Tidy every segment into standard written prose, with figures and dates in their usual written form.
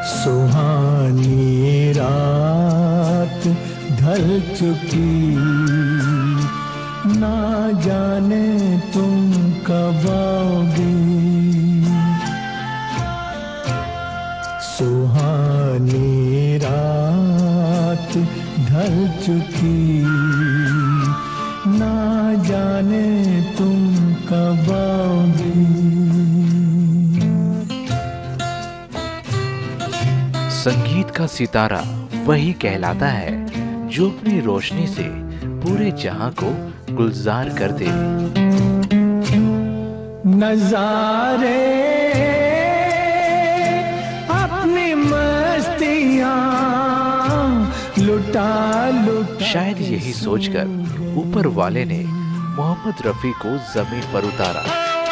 सुहानी रात ढल चुकी, ना जाने तुम कब आओगी। सुहानी रात ढल चुकी, ना जाने तुम कब आओगी। संगीत का सितारा वही कहलाता है जो अपनी रोशनी से पूरे जहां को गुलजार कर दे। नजारे अपनी मस्तियां लुटा लुटा। शायद यही सोचकर ऊपर वाले ने मोहम्मद रफी को जमीन पर उतारा।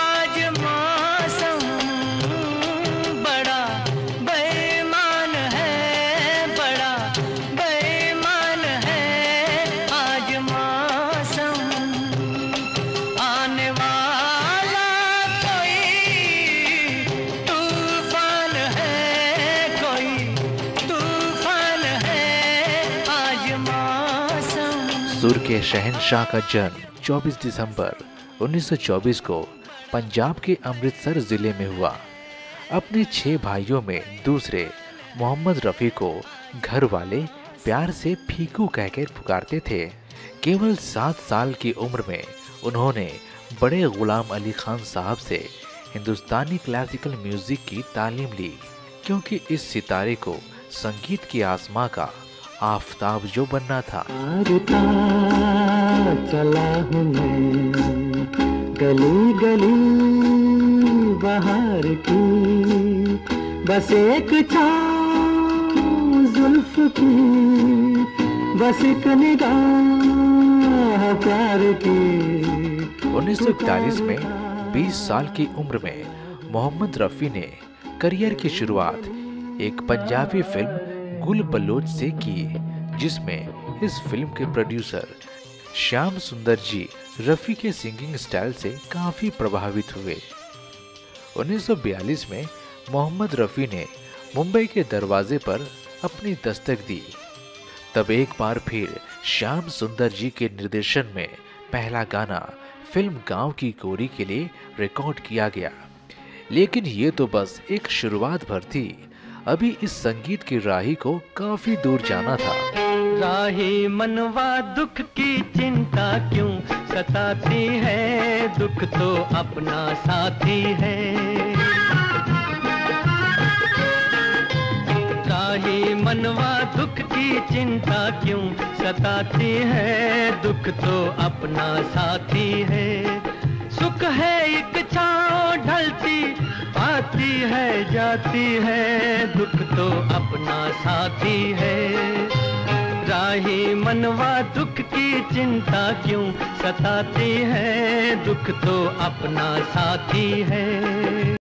सुर के शहंशाह का जन्म 24 दिसंबर 1924 को पंजाब के अमृतसर जिले में हुआ। अपने 6 भाइयों में दूसरे मोहम्मद रफी को घर वाले प्यार से फीकू कहकर पुकारते थे। केवल 7 साल की उम्र में उन्होंने बड़े गुलाम अली खान साहब से हिंदुस्तानी क्लासिकल म्यूजिक की तालीम ली, क्योंकि इस सितारे को संगीत की आसमां का आफताब जो बनना था। चला हूँ मैं गली गली बाहर की, बस एक छाँव जुल्फ की, बस एक निगाह प्यार की। 1941 में 20 साल की उम्र में मोहम्मद रफी ने करियर की शुरुआत एक पंजाबी फिल्म गुल बलोच से की, जिसमें इस फिल्म के प्रोड्यूसर श्याम सुंदर जी रफी के सिंगिंग स्टाइल से काफी प्रभावित हुए। 1942 में मोहम्मद रफी ने मुंबई के दरवाजे पर अपनी दस्तक दी। तब एक बार फिर श्याम सुंदर जी के निर्देशन में पहला गाना फिल्म गांव की गोरी के लिए रिकॉर्ड किया गया। लेकिन ये तो बस एक शुरुआत भर थी, अभी इस संगीत की राही को काफी दूर जाना था। राही मनवा दुख की चिंता क्यों सताती है, दुख तो अपना साथी है। राही मनवा दुख की चिंता क्यों सताती है, दुख तो अपना साथी है। सुख है एक छाँव ढलती आती है जाती है, दुख तो अपना साथी है। राही मनवा दुख की चिंता क्यों सताती है, दुख तो अपना साथी है।